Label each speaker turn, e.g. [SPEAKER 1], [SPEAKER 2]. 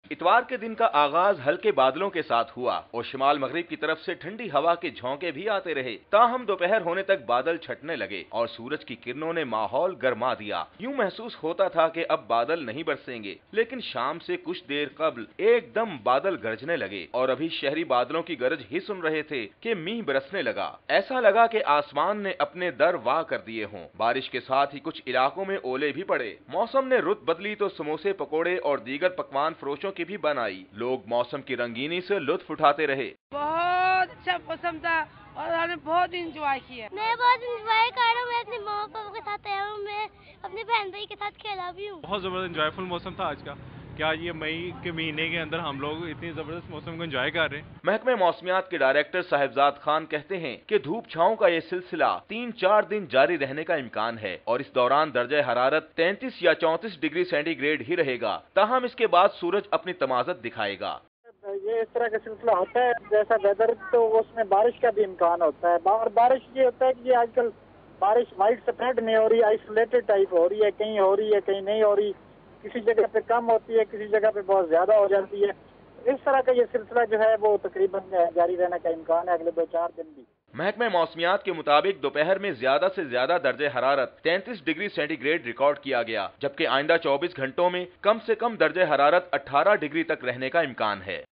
[SPEAKER 1] इतवार के दिन का आगाज हल्के बादलों के साथ हुआ और शिमाल मगरिब की तरफ से ठंडी हवा के झोंके भी आते रहे। ताहम दोपहर होने तक बादल छटने लगे और सूरज की किरणों ने माहौल गर्मा दिया। यूं महसूस होता था कि अब बादल नहीं बरसेंगे, लेकिन शाम से कुछ देर कबल एकदम बादल गरजने लगे और अभी शहरी बादलों की गरज ही सुन रहे थे कि मींह बरसने लगा। ऐसा लगा कि आसमान ने अपने दर वाह कर दिए हों। बारिश के साथ ही कुछ इलाकों में ओले भी पड़े। मौसम ने रुत बदली तो समोसे, पकोड़े और दीगर पकवान फरोशों की भी बनाई। लोग मौसम की रंगीनी से लुत्फ उठाते रहे।
[SPEAKER 2] बहुत अच्छा मौसम था और हमने बहुत इंजॉय किया।
[SPEAKER 3] मैं बहुत इंजॉय कर रहा हूँ। मैं अपने माँ पापा के साथ आया हूँ। मैं अपने बहन भाई के साथ खेला भी हूँ।
[SPEAKER 4] बहुत जबरदस्त इंजॉयफुल मौसम था आज का। क्या ये मई के महीने के अंदर हम लोग इतनी जबरदस्त मौसम को एंजॉय कर रहे हैं।
[SPEAKER 1] महकमे मौसमियात के डायरेक्टर साहिबजाद खान कहते हैं कि धूप छांव का ये सिलसिला 3-4 दिन जारी रहने का इम्कान है और इस दौरान दर्जे हरारत 33 या 34 डिग्री सेंटीग्रेड ही रहेगा। ताहम इसके बाद सूरज अपनी तमाज़त दिखाएगा।
[SPEAKER 5] ये इस तरह का सिलसिला होता है जैसा वेदर, तो उसमें बारिश का भी इम्कान होता है। और बारिश ये होता है कि आजकल बारिश वाइड स्प्रेड नहीं हो रही, आइसोलेटेड टाइप हो रही है। कहीं हो रही है, कहीं नहीं हो रही। किसी जगह पे कम होती है, किसी जगह पे बहुत ज्यादा हो जाती है। इस तरह का ये सिलसिला जो है वो तकरीबन जारी रहने का इम्कान है अगले 2-4 दिन भी।
[SPEAKER 1] महकमे मौसमियात के मुताबिक दोपहर में ज्यादा से ज्यादा दर्जे हरारत 33 डिग्री सेंटीग्रेड रिकॉर्ड किया गया, जबकि आइंदा 24 घंटों में कम से कम दर्जे हरारत 18 डिग्री तक रहने का इम्कान है।